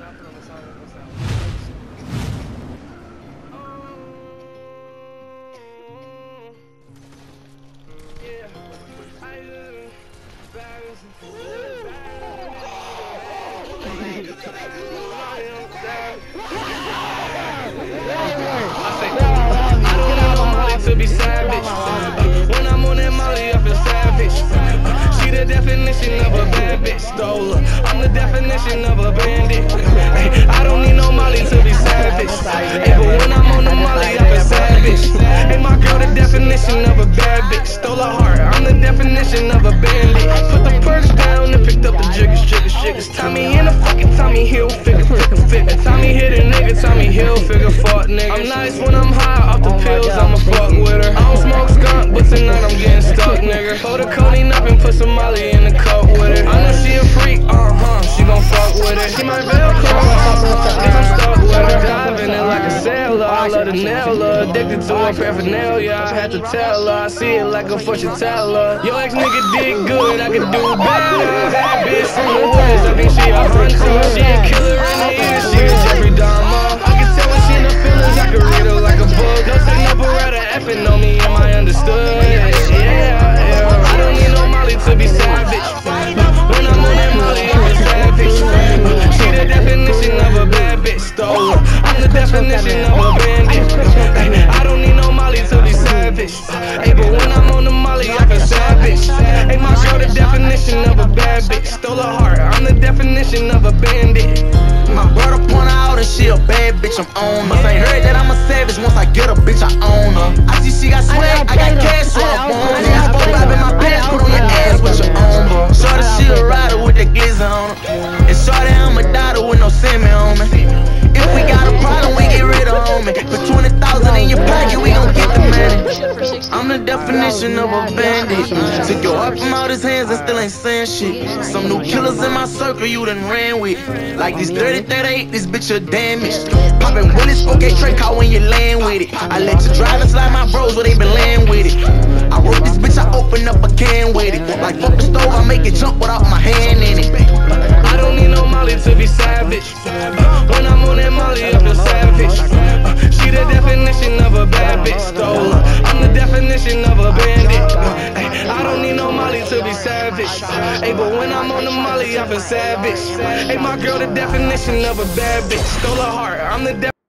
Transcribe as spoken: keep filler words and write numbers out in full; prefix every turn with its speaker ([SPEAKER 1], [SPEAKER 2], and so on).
[SPEAKER 1] trapping on the side of this house.
[SPEAKER 2] To be savage. Uh, when I'm on that Molly, I feel savage. Uh, she the definition of a bad bitch. Stole her. I'm the definition of a bandit. Hey, I don't need no Molly to be savage. Hey, but when I'm on the Molly, I feel savage. Hey, my girl, the definition of a bad bitch. Stole her heart. I'm the definition of a bandit. Put the perks down and picked up the jiggers, jiggers, jiggers. Tommy in a fucking Tommy Hill figure, figure, figure. Tommy hit a nigga, Tommy Hill figure, fuck nigga. I'm nice when I'm high off the pills, I'ma fuck with her. I don't smoke skunk, but tonight I'm getting stuck, nigga. Hold the codeine up and put some Molly in the cup with her. I know she a freak, uh-huh, she gon' fuck with it. She my Velcro, uh-huh, I'm stuck with her. Diving in like a sailor, I love to nail her. Addicted to her paraphernalia, I had to tell her. I see it like a fortune teller. Yo, ex nigga did good, I could do better. Bad bitch from the woods, I think she a hunter. She a killer in the ear, she a Jeffrey Dahmer. I can tell when she in her feelings, I can read her like a book. No take no beretta, effing on me, am I understood? Yeah, yeah, I don't need no Molly to be savage. When I'm on that Molly, I'm savage. She the definition of a bad bitch. Stole her. I'm the definition of a bandit. I don't need no Molly to be savage. Hey, but when I'm on the Molly, I feel savage. Hey, my girl, the definition of a bad bitch. Stole her heart. I'm the definition of a bandit.
[SPEAKER 3] My brother point her out and she a bad bitch, I'm on her. Ain't heard that I'm a savage, once I get a bitch, I own her. I see she got swag, I got cash, so I want her. I spoke up in my pants, put on your ass with your own bro. Shorty, she a rider with that glizzy on her. And shorty, I'm a daughter with no semen on me. If we got a problem, we get rid of homie. Put twenty thousand in your pocket, we gon' get the money. I'm the definition of a bandit. Took your heart from out his hands and still ain't saying shit. Some new killers in my circle you done ran with. Like these thirty thirty-eight, this bitch a damaged. Poppin' Willis, okay, Trey call when you land with it. I let you drive and slide my bros where they been laying with it. I wrote this bitch, I open up a can with it. Like fuck the stove, I make it jump without my hand in it.
[SPEAKER 2] I don't need no Molly to be savage. Uh, when I'm on that Molly, I feel savage. Uh, she the definition of a bad bitch. Stole her. I'm the definition of a bandit. Uh, ay, I don't need no Molly to be savage. Hey, but when I'm on the Molly, I feel savage. Hey, my girl, the definition of a bad bitch. Stole her heart. I'm the definition.